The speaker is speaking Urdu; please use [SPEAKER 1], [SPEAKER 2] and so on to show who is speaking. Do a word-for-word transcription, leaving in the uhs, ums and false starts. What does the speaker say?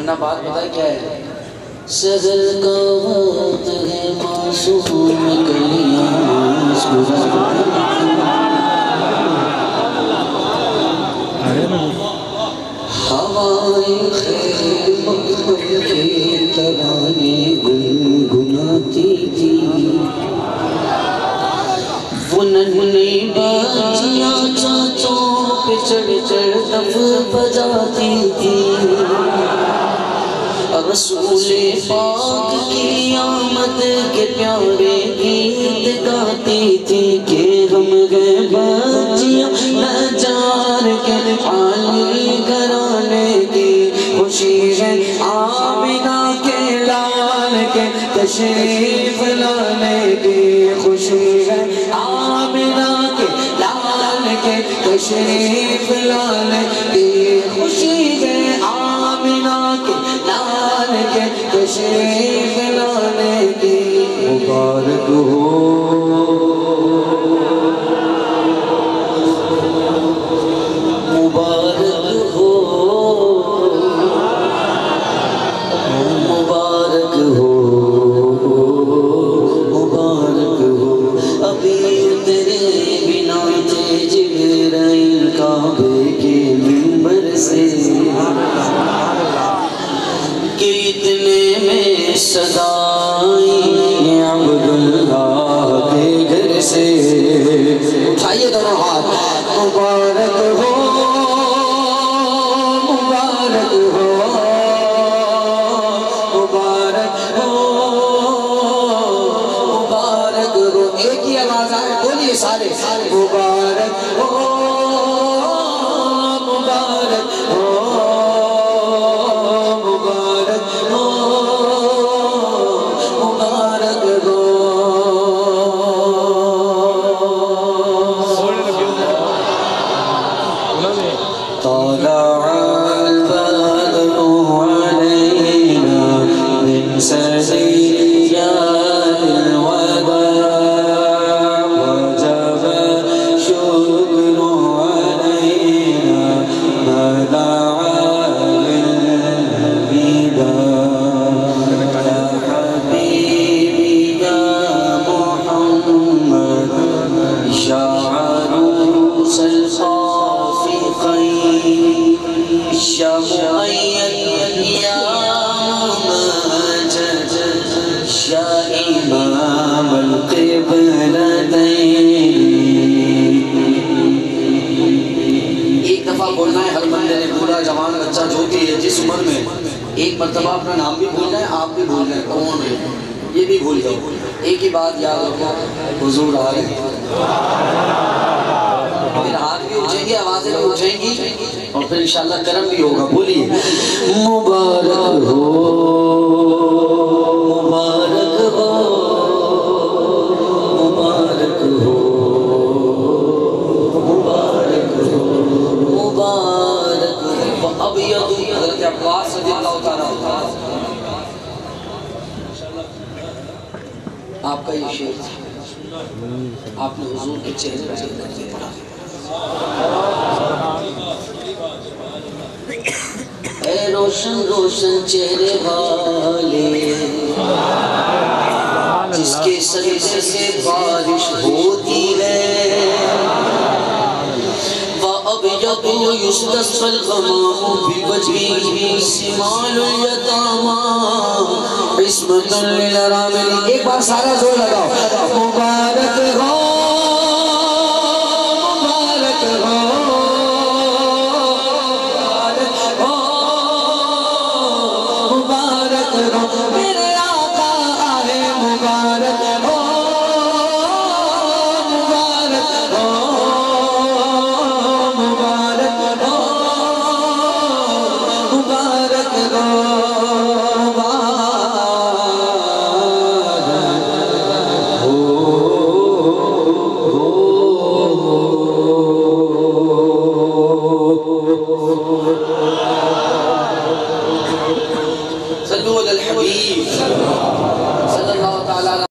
[SPEAKER 1] ورنہ بات بتائے کیا ہے؟ سحر کا وقت ہے معصوم کلیاں ہوائیں خیر مقبل کے ترانے گنگناتی تھی وہ ننھی بچیاں چاچوں پہ چڑھ چڑھ دف بجاتی تھی رسول پاک کی آمد کے پیارے گیت گاتی تھی کہ ہم گئے بچیاں نجار کے عالی گھرانے کی خوشی ہے آمنہ کے لال کے تشریف لانے کی خوشی ہے آمنہ کے لال کے تشریف لانے کی خوشی ہے آمنہ کے لال کے تشریف لانے کی مبارک ہو مبارک ہو مبارک ہو مبارک ہو ابھی تیرے بنا تھے جبرائیل کعبے کے منبر سے کہ اتنے میں صدائی عبداللہ کے گھر سے اٹھائیے دونوں ہاتھ مبارک ہو مبارک ہو مبارک ہو مبارک ہو ایک ہی آواز آئے بولیے سارے مبارک ہو مبارک ہو جس عمر میں ایک مرتبہ اپنا نام بھی بھول جائیں آپ بھی بھول جائیں کون ہے یہ بھی بھول جائیں ایک ہی بات یاد رکھو حضور آ رہے ہیں پھر ہاتھ بھی اٹھیں گے آوازیں بھی اٹھیں گی اور پھر انشاءاللہ کرم بھی ہوگا بولیے مبارک ہو مبارک ہو مبارک ہو مبارک ہو مبارک ہو اب یہ حضرت عباس رضی اللہ تعالیٰ آپ کا یہ شعر تھا آپ نے حضور کے چہرے پر کر کے پڑھا اے روشن روشن چہرے والے جس کے سجدے سے بارش ہوتی ہے وَأَبْيَضُ يُسْتَسْقَى الْغَمَامُ بِوَجْهِهِ سِمَالُ الْيَتَامَى عِصْمَةٌ لِلْأَرَامِلِ ایک بار سارا زور لگاؤ مبارک ہو